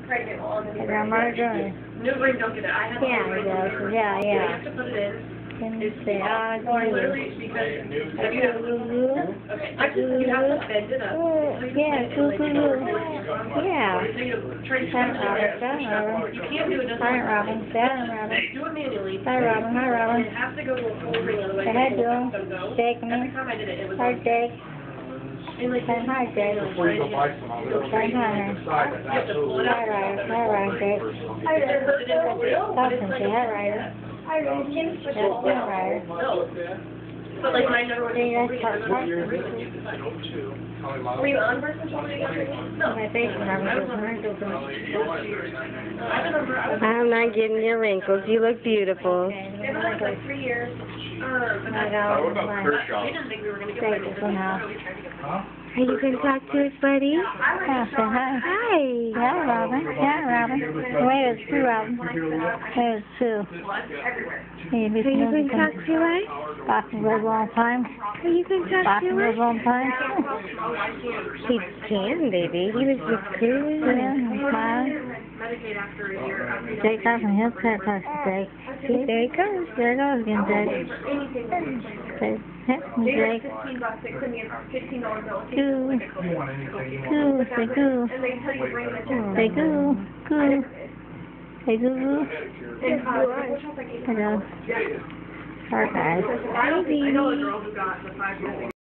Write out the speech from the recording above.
pregnant on the new ring. New ring, don't get it. I had Yeah, You have to put it in. Literally, because have you okay, you have to bend it up. Yeah. So you try to you can't do it just Hi, Robin. Dad, Robin. do it manually. Hi, Robin. Hi, Robin. It has to go to a full ring, otherwise Say hi, Joe. Jake, me. every time I did it, it was Hi, Jake. and like, Say hi, Jake. Before you go buy some, I'll Say hi. decide that absolutely. Hi, Ryder. Hi, Ryder, Jake. Stop and say hi, Ryder. Hi, Ryder. But like when I never See, that's were you on birth control when you got pregnant? No. My face is having I remember I'm not getting your wrinkles. You look beautiful. it was like 3 years. But I that's know. What about Kershaw? we didn't think we were gonna get Thank pregnant. you for now. Huh? Are you going to talk to us, buddy? Yeah, say hi. Hi. Yeah, Robin. Yeah, Robin. Wait, it's two, Robin. Wait, it's two. Hey, Are you going to talk to us? Boston lives a long time. Are you going to talk Boston to lives us? a long time. He can, baby. He was just cruising. Yeah, he's smiling. Medicaid after a year. Jake Carson, he'll cut us, Jake. There he goes. There it goes again, Jake. Say, hit me, Jake. $15 bill. Goo. You want anything you Goo. want. Say goo. And they tell you to bring it in. Say goo. Goo. Say goo goo. And, Hello. Our guys. I know the girl who got the 5